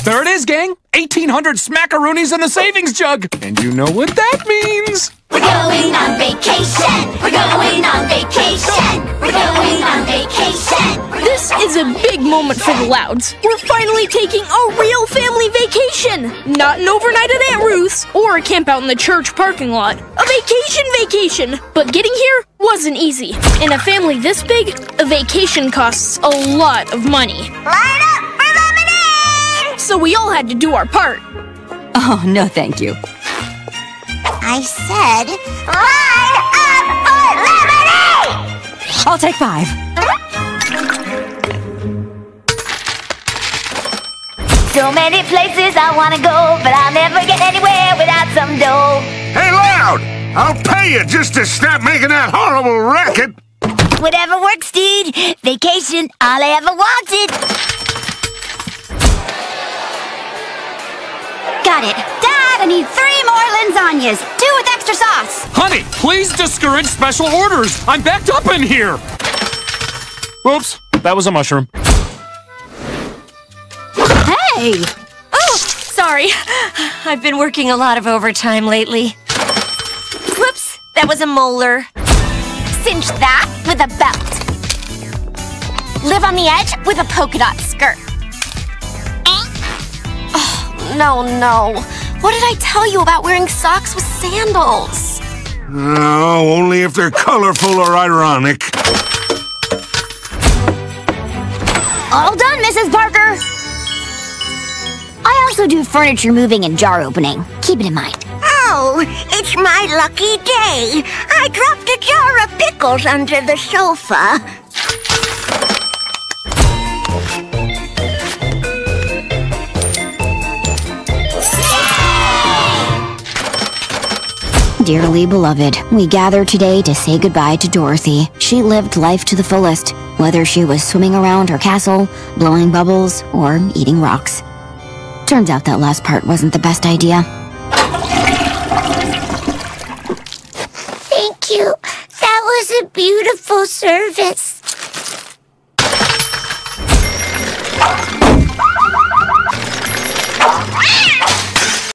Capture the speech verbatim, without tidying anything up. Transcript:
There it is, gang. eighteen hundred smackaroonies in the savings jug. And you know what that means. We're going on vacation. We're going on vacation. We're going on vacation. This is a big moment for the Louds. We're finally taking a real family vacation. Not an overnight at Aunt Ruth's or a camp out in the church parking lot. A vacation vacation. But getting here wasn't easy. In a family this big, a vacation costs a lot of money. Line up for lemonade! So we all had to do our part. Oh, no thank you. I said, line up for lemonade! I'll take five. So many places I want to go, but I'll never get anywhere without some dough. Hey, Loud! I'll pay you just to stop making that horrible racket! Whatever works, dude. Vacation, all I ever wanted. Got it. Dad, I need three more lasagnas. Two with extra sauce. Honey, please discourage special orders. I'm backed up in here. Oops, that was a mushroom. Hey! Oh, sorry. I've been working a lot of overtime lately. Whoops, that was a molar. Cinch that with a belt. Live on the edge with a polka dot skirt. Oh, no, no. What did I tell you about wearing socks with sandals? Oh, only if they're colorful or ironic. All done, Missus Parker. I also do furniture moving and jar opening. Keep it in mind. Oh, it's my lucky day. I dropped a jar of pickles under the sofa. Dearly beloved, we gather today to say goodbye to Dorothy. She lived life to the fullest, whether she was swimming around her castle, blowing bubbles, or eating rocks. Turns out that last part wasn't the best idea. Thank you. That was a beautiful service.